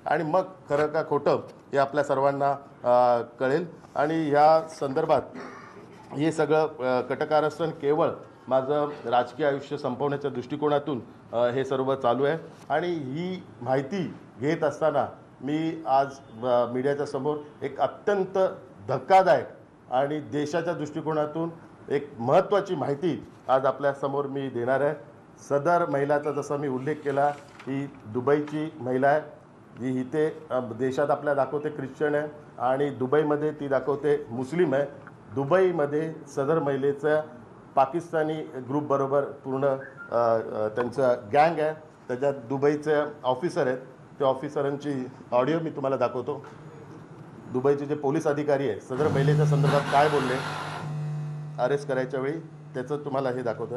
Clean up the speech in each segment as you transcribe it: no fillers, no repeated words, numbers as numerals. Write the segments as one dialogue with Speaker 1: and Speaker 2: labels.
Speaker 1: आणि मग खरं का खोटं हे आपल्या सर्वांना कळेल। आणि ह्या संदर्भात हे सगळं कटकारस्थान केवळ माझं राजकीय आयुष्य संपवण्याच्या दृष्टिकोनातून हे सर्व चालू आहे। आणि ही माहिती घेत असताना मी आज मीडियाच्या समोर एक अत्यंत धक्कादायक आणि देशाच्या दृष्टिकोनातून एक महत्त्वाची माहिती आज आपल्यासमोर मी देणार आहे। सदर महिलाचा जसा मी उल्लेख केला, ही दुबईची महिला आहे, जी इथे देशात आपल्या दाखवते ख्रिश्चन आहे आणि दुबईमध्ये ती दाखवते मुस्लिम आहे। दुबईमध्ये सदर महिलेचा पाकिस्तानी ग्रुपबरोबर पूर्ण त्यांचा गँग आहे, त्याच्यात दुबईचे ऑफिसर आहेत। त्या ऑफिसरांची ऑडिओ मी तुम्हाला दाखवतो। दुबईचे जे पोलीस अधिकारी आहे सदर महिलेच्या संदर्भात काय बोलले अरेस्ट करायच्या वेळी, त्याचं तुम्हाला हे दाखवतं।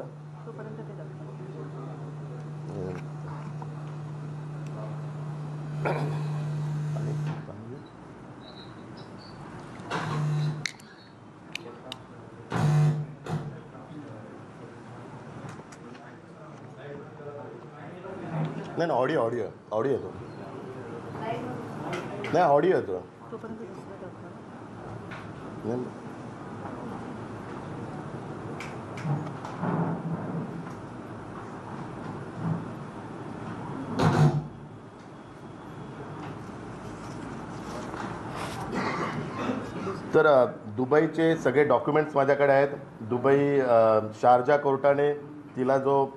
Speaker 1: नाही ना, ऑडिओ ऑडिओ ऑडिओ येतो, नाही ऑडिओ येतो। तर दुबईचे सगळे डॉक्युमेंट्स माझ्याकडे आहेत। दुबई शारजा कोर्टाने तिला जो